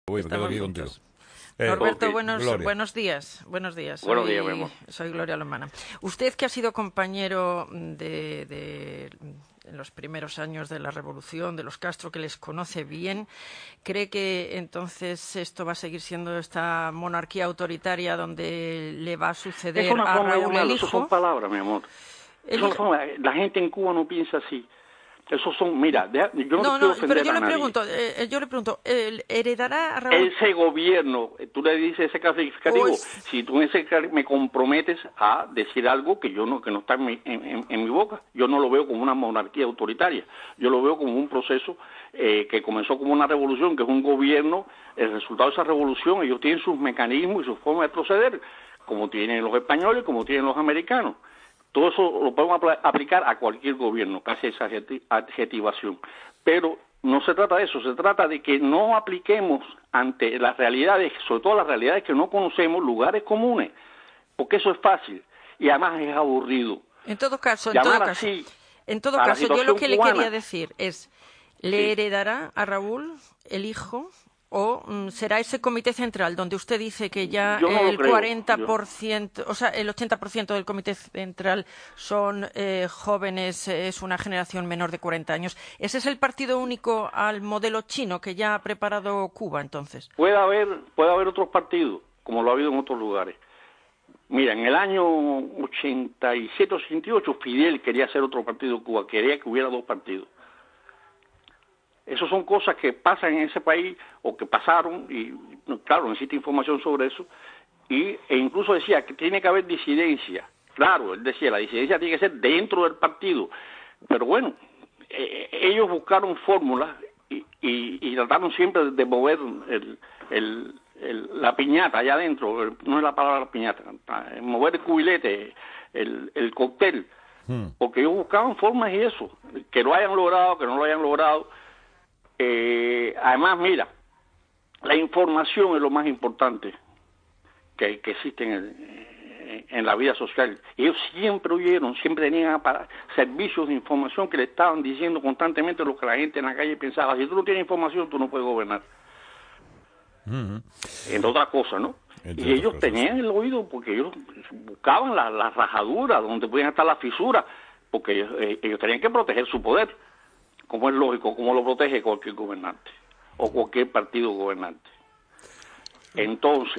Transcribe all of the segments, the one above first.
Uy, me quedo aquí contigo. Norberto, Okay. buenos días. Buenos días. Buenos días, mi amor. Soy Gloria Lomana. Usted, que ha sido compañero en los primeros años de la Revolución, de los Castro, que les conoce bien, ¿cree que entonces esto va a seguir siendo esta monarquía autoritaria donde le va a suceder a Raúl el hijo? Eso son palabras, mi amor. La gente en Cuba no piensa así. Esos son, mira, yo no quiero ofender pero a nadie. yo le pregunto, ¿heredará a Raúl? Ese gobierno, tú le dices ese calificativo, si tú me comprometes a decir algo que no está en mi boca, yo no lo veo como una monarquía autoritaria, yo lo veo como un proceso que comenzó como una revolución, que es un gobierno, el resultado de esa revolución, ellos tienen sus mecanismos y sus formas de proceder, como tienen los españoles, como tienen los americanos. Todo eso lo podemos aplicar a cualquier gobierno, casi esa adjetivación. Pero no se trata de eso, se trata de que no apliquemos ante las realidades, sobre todo las realidades que no conocemos, lugares comunes, porque eso es fácil y además es aburrido. En todo caso, yo lo que le quería decir es, ¿le heredará a Raúl el hijo? ¿O será ese comité central donde usted dice que ya el 40%, o sea, el 80% del comité central son jóvenes, es una generación menor de 40 años? ¿Ese es el partido único al modelo chino que ya ha preparado Cuba, entonces? Puede haber otros partidos, como lo ha habido en otros lugares. Mira, en el año 87-88 Fidel quería hacer otro partido en Cuba, quería que hubiera dos partidos. Esas son cosas que pasan en ese país o que pasaron y, claro, necesita información sobre eso. E incluso decía que tiene que haber disidencia. Claro, él decía, la disidencia tiene que ser dentro del partido. Pero bueno, ellos buscaron fórmulas y trataron siempre de mover la piñata allá adentro, no es la palabra piñata, mover el cubilete, el cóctel, porque ellos buscaban formas y eso, que lo hayan logrado, que no lo hayan logrado. Además, mira, la información es lo más importante que existe en la vida social. Ellos siempre oyeron, siempre tenían servicios de información que le estaban diciendo constantemente lo que la gente en la calle pensaba. Si tú no tienes información, tú no puedes gobernar. Entre otras cosas, ¿no? Y ellos tenían el oído porque ellos buscaban la rajadura donde podían estar las fisuras, porque ellos tenían que proteger su poder, como es lógico, como lo protege cualquier gobernante o cualquier partido gobernante. Entonces,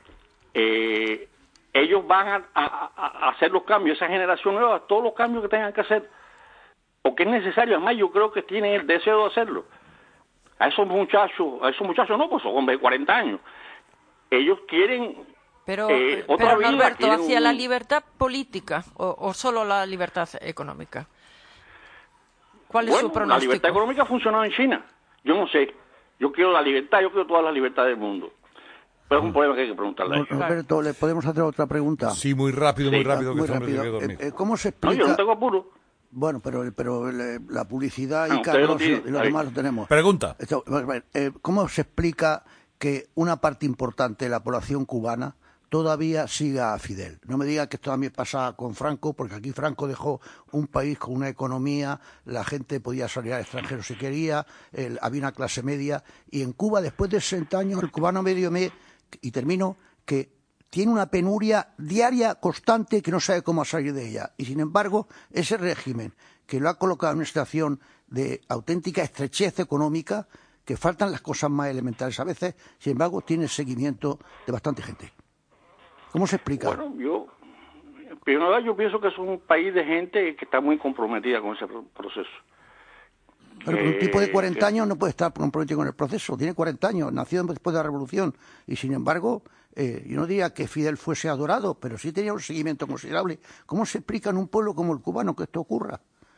ellos van a hacer los cambios, esa generación nueva, todos los cambios que tengan que hacer, porque es necesario. Además, yo creo que tienen el deseo de hacerlo. A esos muchachos no, pues son hombres de 40 años. Ellos quieren otra vida. Norberto, ¿hacia la libertad política o solo la libertad económica? ¿Cuál es su pronóstico? La libertad económica ha funcionado en China. Yo no sé. Yo quiero la libertad, yo quiero toda la libertad del mundo. Pero es un problema que hay que preguntarle a ellos. Roberto, ¿le podemos hacer otra pregunta? Sí, muy rápido, que ¿Cómo se explica? No, yo no tengo apuro. Bueno, pero la publicidad y Carlos y los demás lo tenemos. Pregunta. ¿Cómo se explica que una parte importante de la población cubana todavía siga a Fidel? No me diga que esto también pasa con Franco, porque aquí Franco dejó un país con una economía, la gente podía salir al extranjero si quería, había una clase media, y en Cuba, después de 60 años, el cubano medio y termino, que tiene una penuria diaria constante que no sabe cómo salir de ella. Y sin embargo, ese régimen que lo ha colocado en una situación de auténtica estrechez económica, que faltan las cosas más elementales a veces, sin embargo, tiene seguimiento de bastante gente. ¿Cómo se explica? Bueno, primero yo pienso que es un país de gente que está muy comprometida con ese proceso. Pero un tipo de 40 años no puede estar comprometido con el proceso. Tiene 40 años, nació después de la Revolución. Y sin embargo, yo no diría que Fidel fuese adorado, pero sí tenía un seguimiento considerable. ¿Cómo se explica en un pueblo como el cubano que esto ocurra?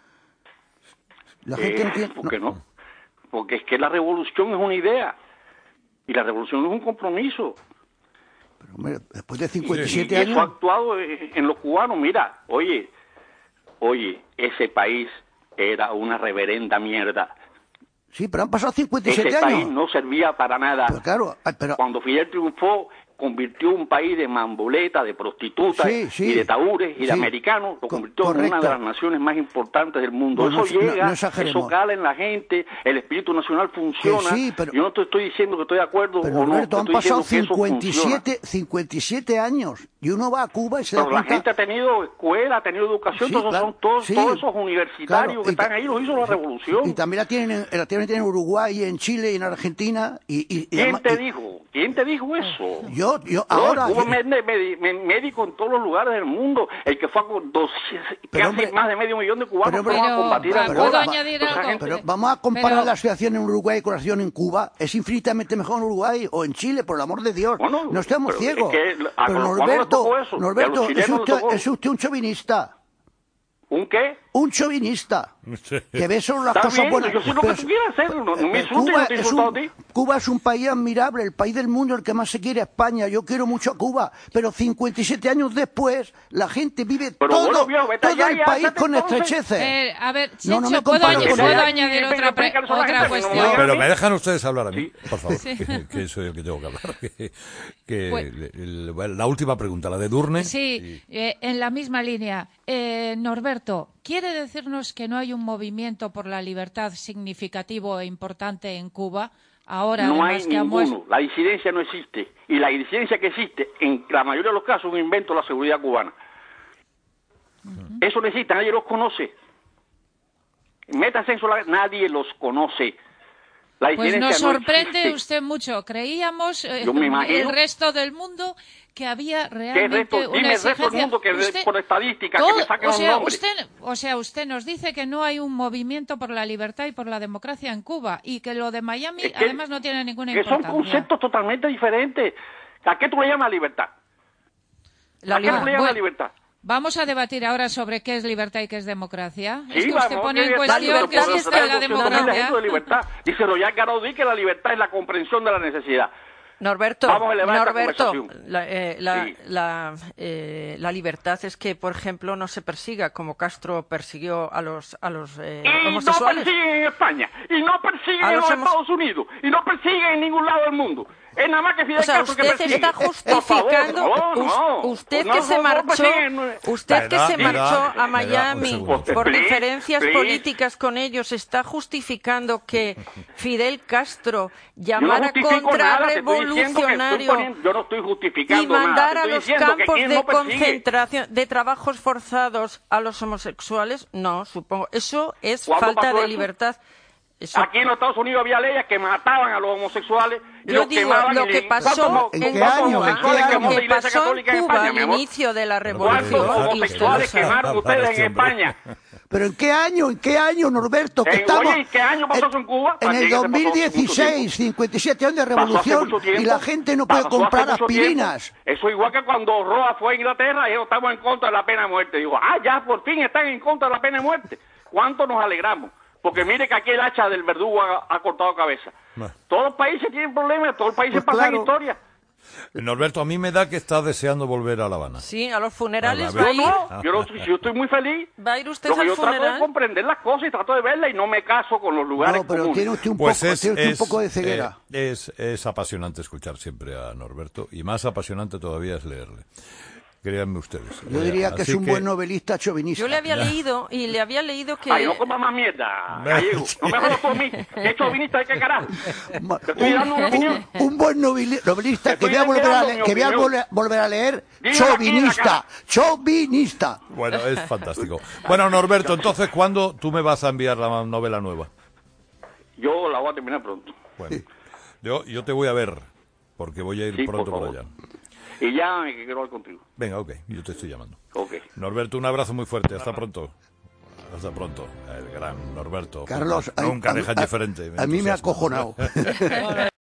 La gente entiende. ¿Por qué no? Porque es que la revolución es una idea. Y la revolución es un compromiso. Pero hombre, después de 57 años... Eso ha actuado en los cubanos. Mira, oye, ese país era una reverenda mierda. Sí, pero han pasado 57 años. Ese país no servía para nada. Pero claro, Cuando Fidel triunfó, convirtió un país de mamboleta, de prostitutas y de taúres y de americanos, lo convirtió en una de las naciones más importantes del mundo. Bueno, eso llega, eso cala en la gente, el espíritu nacional funciona. Yo no te estoy diciendo que estoy de acuerdo pero o no, Roberto, han pasado 57 años y uno va a Cuba y se da cuenta... la gente ha tenido escuela, ha tenido educación, todos esos universitarios que están ahí los hizo la revolución. Y también la tienen en Uruguay, en Chile y en Argentina. ¿Quién te dijo? ¿Quién te dijo eso? Yo ahora... Hubo médico en todos los lugares del mundo. El que fue a casi más de 500,000 de cubanos fueron a combatir a ¿puedo añadir algo? Pero vamos a comparar la situación en Uruguay con la situación en Cuba. Es infinitamente mejor en Uruguay o en Chile, por el amor de Dios. Bueno, no estamos ciegos. Pero Norberto, es usted un chauvinista. ¿Un qué? Un chauvinista. Que ve solo las cosas buenas. Yo sé lo que tú quieres hacer. No me insultes, no te insulto a ti. Cuba es un país admirable, el país del mundo, el que más se quiere a España. Yo quiero mucho a Cuba. Pero 57 años después, la gente vive todo el país con estrecheces. A ver, Checho, ¿puedo añadir otra cuestión? Pero me dejan ustedes hablar a mí, por favor. Que soy el que tengo que hablar. La última pregunta, la de Edurne. Sí, en la misma línea. Norberto, ¿quiere decirnos que no hay un movimiento por la libertad significativo e importante en Cuba? Ahora, no hay ninguno. La disidencia no existe. Y la disidencia que existe, en la mayoría de los casos, es un invento de la seguridad cubana. Eso no existe, nadie los conoce. Métase en solar, nadie los conoce. Pues nos sorprende usted mucho. Creíamos, el resto del mundo, que había realmente una exigencia. El resto del mundo que por estadística, que me saquen los nombres. Usted nos dice que no hay un movimiento por la libertad y por la democracia en Cuba y que lo de Miami además no tiene ninguna importancia. Son conceptos totalmente diferentes. ¿A qué tú le llamas libertad? ¿A qué tú le llamas libertad? Vamos a debatir ahora sobre qué es libertad y qué es democracia. Es que usted pone en cuestión qué es la democracia. Dice Royal Garaudí que la libertad es la comprensión de la necesidad. Norberto, la libertad es que, por ejemplo, no se persiga como Castro persiguió a los homosexuales. No persiguen en España, y no persiguen en los Estados Unidos, y no persiguen en ningún lado del mundo. Es nada más que Fidel Castro que persigue. Está justificando, usted que se marchó a Miami por diferencias políticas con ellos, está justificando que Fidel Castro llamara contrarrevolucionario y mandara a los campos de concentración de trabajos forzados a los homosexuales. No, supongo. Eso es falta de libertad. Aquí en los Estados Unidos había leyes que mataban a los homosexuales. Yo digo, lo que pasó en Cuba al inicio de la revolución. ¿Cuántos homosexuales quemaron ustedes en España? ¿Pero en qué año, Norberto? ¿En qué año pasó eso en Cuba? En el 2016, 57 años de revolución, y la gente no puede comprar aspirinas. Eso igual que cuando Roa fue a Inglaterra, ellos estaban en contra de la pena de muerte. Digo, ya por fin están en contra de la pena de muerte. ¿Cuánto nos alegramos? Porque mire que aquí el hacha del verdugo ha cortado cabeza. Todos los países tienen problemas, todos los países pasan historia. Norberto, a mí me da que está deseando volver a La Habana. Sí, a los funerales va a ir. Yo estoy muy feliz. ¿Va a ir usted al funeral? Yo trato de comprender las cosas y trato de verlas y no me caso con los lugares pero comunes. Tiene usted un poco de ceguera. Es apasionante escuchar siempre a Norberto y más apasionante todavía es leerle. Créanme ustedes. Yo diría que es un buen novelista chauvinista. Yo le había leído que... Ay, no coma más mierda, gallego. No me jodas por mí. ¿Qué chauvinista de qué carajo? Te estoy dando una opinión. Un buen novelista que voy a volver a leer. Chauvinista. Bueno, es fantástico. Bueno, Norberto, entonces, ¿cuándo tú me vas a enviar la novela nueva? Yo la voy a terminar pronto. Bueno, yo te voy a ver, porque voy a ir pronto por allá. Y ya me quiero hablar contigo. Venga, ok, yo te estoy llamando. Ok. Norberto, un abrazo muy fuerte. Hasta pronto. Hasta pronto. El gran Norberto. Carlos, nunca deja diferente. A mí me ha acojonado.